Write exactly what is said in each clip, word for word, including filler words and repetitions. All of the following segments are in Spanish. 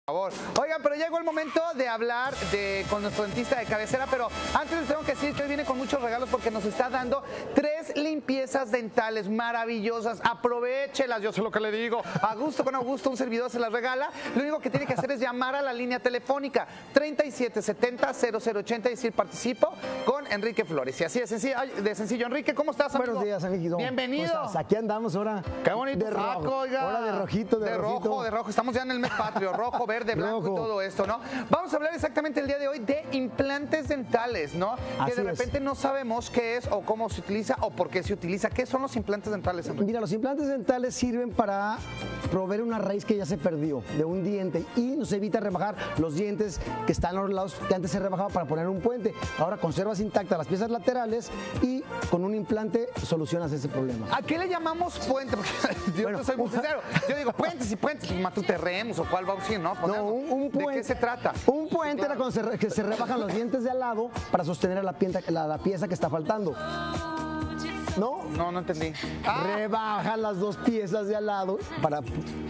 Por favor. Oigan, pero llegó el momento de hablar de, con nuestro dentista de cabecera, pero antes les tengo que decir que hoy viene con muchos regalos porque nos está dando tres limpiezas dentales maravillosas. Aprovéchelas, yo sé lo que le digo. A gusto, con Augusto, un servidor se las regala. Lo único que tiene que hacer es llamar a la línea telefónica treinta y siete setenta cero cero ochenta y decir participo con Enrique Flores. Y así de sencillo. de sencillo. Enrique, ¿cómo estás, amigo? Buenos días, amiguito. Bienvenido. Aquí andamos ahora. Qué bonito de saco, rojo. oiga. Ahora de rojito, de, de rojito. rojo, de rojo. Estamos ya en el mes patrio. Rojo, verde, blanco rojo. y todo esto, ¿no? Vamos a hablar exactamente el día de hoy de implantes dentales, ¿no? Así que de repente es. no sabemos qué es o cómo se utiliza o por qué se utiliza. ¿Qué son los implantes dentales, Enrique? Mira, los implantes dentales sirven para proveer una raíz que ya se perdió de un diente y nos evita rebajar los dientes que están a los lados que antes se rebajaba para poner un puente. Ahora conservas intactas las piezas laterales y con un implante solucionas ese problema. ¿A qué le llamamos puente? Porque yo Bueno, no soy muy un- sincero. Yo digo puentes y puentes, matuterrenos o cuál va a decir, ¿no? No, Ponemos. un, un ¿De puente, qué se trata? Un puente Claro. era cuando se, re- que se rebajan los dientes de al lado para sostener la, pieza, la, la pieza que está faltando. ¿No? No, no entendí. Ah, Rebaja las dos piezas de al lado para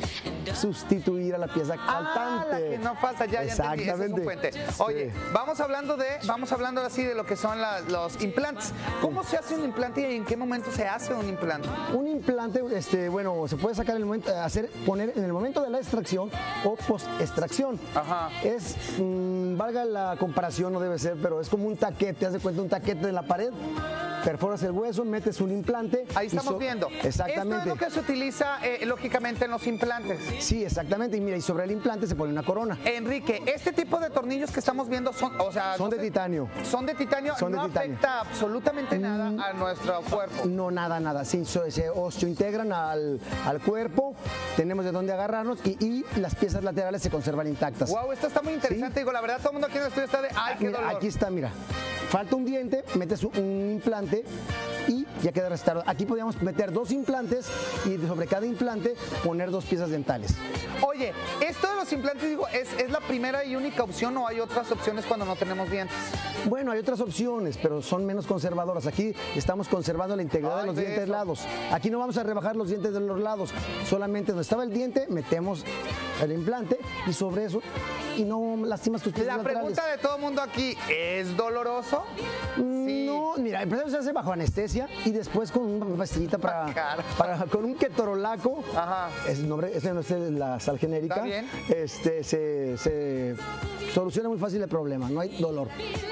sustituir a la pieza Ah, faltante. la que no falta, ya, ya entendí, ese es un puente. Oye, Sí. vamos hablando de, vamos hablando así de lo que son la- los implantes. ¿Cómo se hace un implante y en qué momento se hace un implante? Un implante, este, bueno, se puede sacar en el momento, hacer, poner en el momento de la extracción o post-extracción. Ajá. Es, mm, valga la comparación, no debe ser, pero es como un taquete, haz de cuenta un taquete en la pared, perforas el hueso, metes un implante. Ahí y estamos so- viendo. Exactamente. Esto es lo que se utiliza, eh, lógicamente, en los implantes. Sí, exactamente. Y mira, y sobre el implante se pone una corona. Enrique, este tipo de tornillos que estamos viendo son, o sea, Son no de sé, titanio. Son de titanio, Son de no titanio. afecta absolutamente nada a nuestro cuerpo. No, nada, nada. Sí, so- se osteointegran al, al cuerpo, tenemos de dónde agarrarnos y, y las piezas laterales se conservan intactas. Wow, esto está muy interesante. Sí. Digo, la verdad, todo el mundo aquí en el estudio está de, ay, qué Mira, dolor. aquí está, mira. Falta un diente, metes un, un implante y ya queda restaurado. Aquí podríamos meter dos implantes y sobre cada implante poner dos piezas dentales. Oye, esto de los implantes, digo, ¿es, ¿es la primera y única opción o hay otras opciones cuando no tenemos dientes? Bueno, hay otras opciones, pero son menos conservadoras. Aquí estamos conservando la integridad Ay, de los de dientes eso. lados. Aquí no vamos a rebajar los dientes de los lados. Solamente donde estaba el diente, metemos el implante y sobre eso, y no lastimas tus piezas La laterales. pregunta de todo el mundo aquí, ¿es doloroso? Sí. No, mira, primero se hace bajo anestesia y después con una pastillita para, Cara. para con un ketorolaco. Ajá. Es el nombre, ese no es la sal genérica. Está bien. Este se, se soluciona muy fácil el problema, no hay dolor.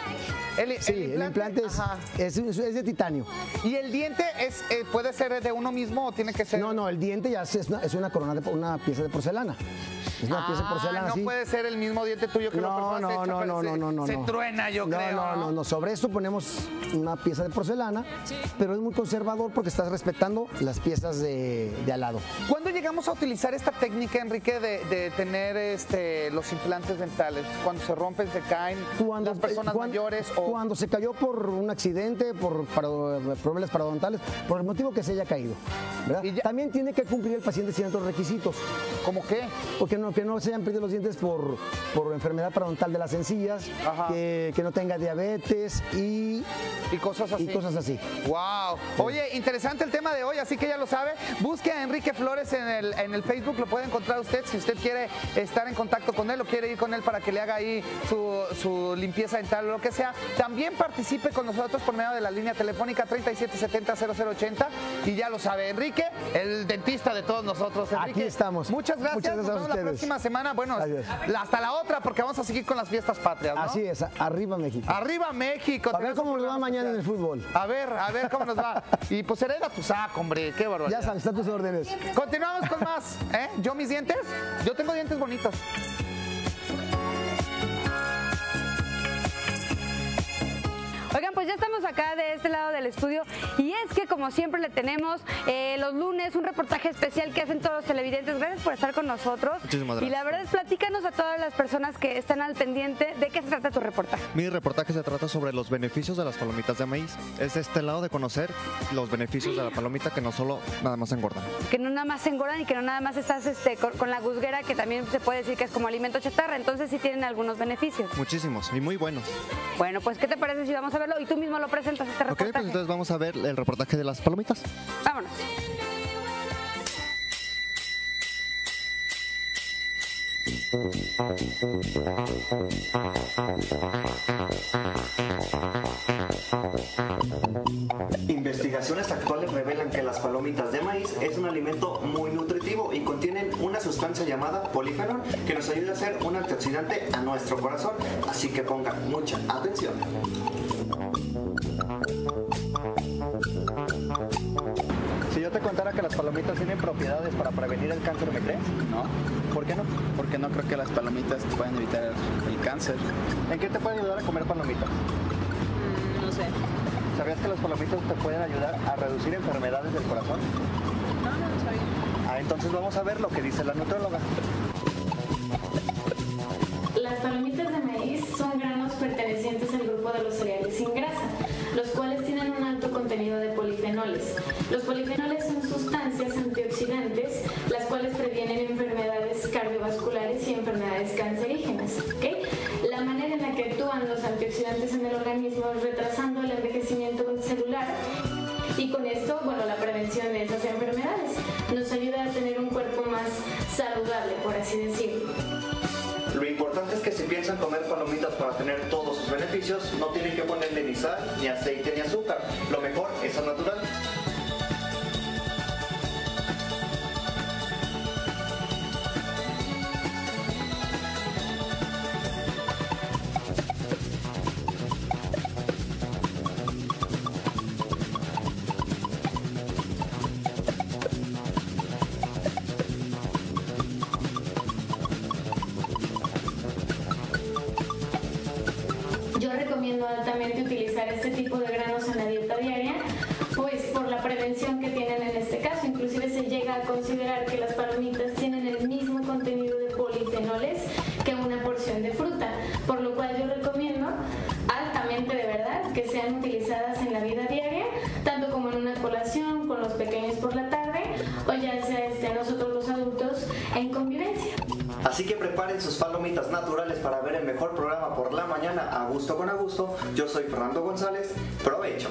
El, Sí, el implante, es, ajá. es, es- es de titanio. ¿Y el diente es, eh, puede ser de uno mismo o tiene que ser? No, no, el diente ya es una, es una corona de una pieza de porcelana. Es una pieza de Ah, porcelana no así. puede ser el mismo diente tuyo que lo No, personas no, hecho, no, pero no, se, no, no, no. se no. truena, yo no, creo. No, no, no. Sobre esto ponemos una pieza de porcelana, pero es muy conservador porque estás respetando las piezas de, de al lado. ¿Cuándo llegamos a utilizar esta técnica, Enrique, de, de tener este, los implantes dentales? Cuando se rompen, se caen, Cuando, las personas cuan- mayores o... cuando se cayó por un accidente, por paro- problemas parodontales, por el motivo que se haya caído. ¿verdad? Y ya- También tiene que cumplir el paciente ciertos requisitos. ¿Cómo qué? Porque no, que no se hayan perdido los dientes por, por enfermedad parodontal de las encías, Ajá. que, que no tenga diabetes y, Y cosas así. y cosas así. Wow. Oye, interesante el tema de hoy, así que ya lo sabe. Busque a Enrique Flores en el, en el Facebook, lo puede encontrar usted si usted quiere estar en contacto con él o quiere ir con él para que le haga ahí su, su limpieza dental o lo que sea. También participe con nosotros por medio de la línea telefónica treinta y siete setenta cero cero ochenta y ya lo sabe, Enrique, el dentista de todos nosotros. Enrique, Aquí estamos. Muchas gracias. Muchas gracias Nos a vemos la ustedes. próxima semana. Bueno, Gracias. hasta la otra porque vamos a seguir con las fiestas patrias, ¿no? Así es, arriba México. Arriba México. A ver tenemos un cómo nos va programa mañana en el especial. fútbol. A ver, a ver cómo nos va. Y pues hereda tu saco, hombre, qué barbaridad. Ya sabes, están tus órdenes. Continuamos con más, ¿eh? ¿Yo mis dientes? Yo tengo dientes bonitos. Oigan, pues ya estamos acá de este lado del estudio y es que como siempre le tenemos eh, los lunes un reportaje especial que hacen todos los televidentes. Gracias por estar con nosotros. Muchísimas gracias. Y la verdad es, platícanos a todas las personas que están al pendiente de qué se trata tu reportaje. Mi reportaje se trata sobre los beneficios de las palomitas de maíz. Es de este lado de conocer los beneficios de la palomita que no solo nada más engordan. Que no nada más se engordan y que no nada más estás este, con, con la gusguera, que también se puede decir que es como alimento chatarra, entonces sí tienen algunos beneficios. Muchísimos y muy buenos. Bueno, pues ¿qué te parece si vamos a verlo y tú mismo lo presentas este Ok, reportaje? pues entonces vamos a ver el reportaje de las palomitas. Vámonos. Investigaciones actuales revelan que las palomitas de maíz es un alimento muy nutritivo y contienen una sustancia llamada polifenol que nos ayuda a ser un antioxidante a nuestro corazón, así que pongan mucha atención. Si yo te contara que las palomitas tienen propiedades para prevenir el cáncer, ¿me crees? No, ¿Por qué no? porque no creo que las palomitas puedan evitar el, el cáncer. ¿En qué te puede ayudar a comer palomitas? No sé. ¿Sabías que las palomitas te pueden ayudar a reducir enfermedades del corazón? No, no lo sabía. Ah, entonces vamos a ver lo que dice la nutróloga. Las palomitas de maíz son granos pertenecientes al grupo de los cereales sin grasa, los cuales tienen un alto contenido de polifenoles. Los polifenoles son sustancias antioxidantes, las cuales previenen enfermedades cardiovasculares y enfermedades cancerígenas. ¿Okay? La manera en la que actúan los antioxidantes en el organismo es retrasando el envejecimiento celular y con esto, bueno, la prevención de esas enfermedades. Nos ayuda a tener un cuerpo más saludable, por así decirlo. Lo importante es que si piensan comer palomitas para tener todos sus beneficios, no tienen que ponerle ni sal, ni aceite, ni azúcar. Lo mejor es al natural. Yo recomiendo altamente utilizar este tipo de granos en la dieta diaria, pues por la prevención que tienen en este caso. Inclusive se llega a considerar que las palomitas tienen el mismo contenido de polifenoles que una porción de fruta, por lo cual yo recomiendo altamente, de verdad, que sean utilizadas en la vida diaria, tanto como en una colación, con los pequeños por la tarde, o ya sea este, nosotros los adultos en convivencia. Así que preparen sus palomitas naturales para ver el mejor programa por la mañana, a gusto con a gusto. Yo soy Fernando González. Provecho.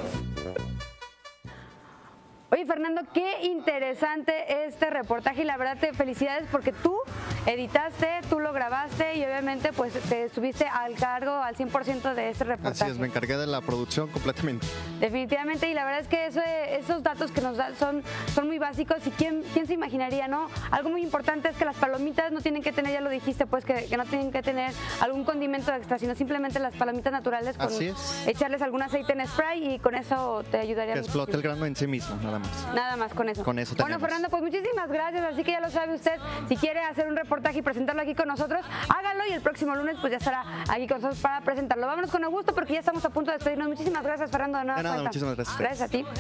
Oye, Fernando, qué interesante este reportaje y la verdad te felicidades porque tú editaste, tú lo grabaste y obviamente pues te estuviste al cargo al cien por ciento de este reportaje. Así es, me encargué de la producción completamente. Definitivamente, y la verdad es que eso, esos datos que nos dan son, son muy básicos y ¿quién, quién se imaginaría, no? Algo muy importante es que las palomitas no tienen que tener, ya lo dijiste, pues que, que no tienen que tener algún condimento extra, sino simplemente las palomitas naturales con Así es. echarles algún aceite en spray y con eso te ayudaría Que muchísimo. explote el grano en sí mismo, nada más. Nada más con eso. Con eso Bueno, tenemos. Fernando, pues muchísimas gracias. Así que ya lo sabe usted, si quiere hacer un reportaje y presentarlo aquí con nosotros, hágalo y el próximo lunes pues ya estará aquí con nosotros para presentarlo. Vámonos con Augusto porque ya estamos a punto de despedirnos. Muchísimas gracias, Fernando. De nueva De nada, cuenta. muchísimas gracias. Gracias a ti.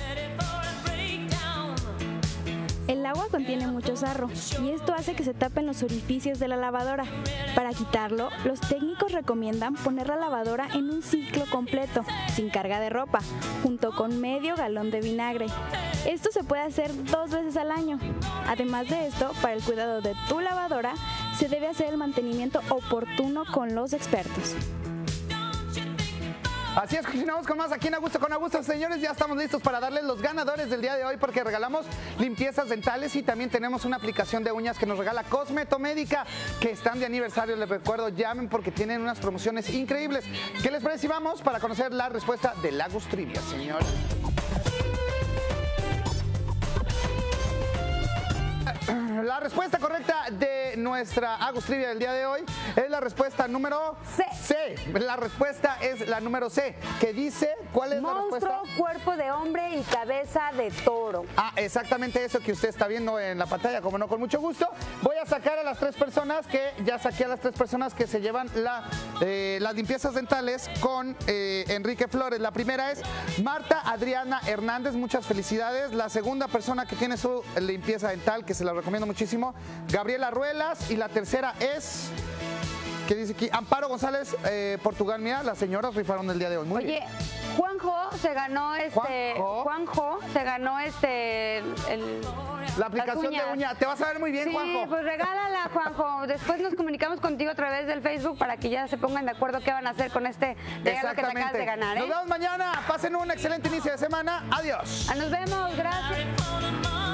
El agua contiene mucho sarro y esto hace que se tapen los orificios de la lavadora. Para quitarlo, los técnicos recomiendan poner la lavadora en un ciclo completo, sin carga de ropa, junto con medio galón de vinagre. Esto se puede hacer dos veces al año. Además de esto, para el cuidado de tu lavadora, se debe hacer el mantenimiento oportuno con los expertos. Así es, continuamos con más aquí en Augusto con Augusto. Señores, ya estamos listos para darles los ganadores del día de hoy porque regalamos limpiezas dentales y también tenemos una aplicación de uñas que nos regala Cosmetomédica, que están de aniversario. Les recuerdo, llamen porque tienen unas promociones increíbles. ¿Qué les parece si vamos para conocer la respuesta del Agus Trivia, señores? La respuesta correcta de nuestra Agus Trivia del día de hoy es la respuesta número C. C. La respuesta es la número C, que dice, ¿cuál es la respuesta? Monstruo, cuerpo de hombre y cabeza de toro. Ah, exactamente eso que usted está viendo en la pantalla, como no, con mucho gusto. Voy a sacar a las tres personas que, ya saqué a las tres personas que se llevan la, eh, las limpiezas dentales con eh, Enrique Flores. La primera es Marta Adriana Hernández, muchas felicidades. La segunda persona que tiene su limpieza dental, que se la recomiendo muchísimo, Gabriela Ruelas. Y la tercera es... ¿Qué dice aquí? Amparo González, eh, Portugal. Mira, las señoras rifaron el día de hoy. Muy Oye, bien. Juanjo se ganó este. Juanjo. Juanjo se ganó este. El, La aplicación de uña. Te vas a ver muy bien, sí, Juanjo. pues regálala, Juanjo. Después nos comunicamos contigo a través del Facebook para que ya se pongan de acuerdo qué van a hacer con este regalo que te acabas de ganar. ¿eh? Nos vemos mañana. Pasen un excelente inicio de semana. Adiós. Ah, nos vemos. Gracias.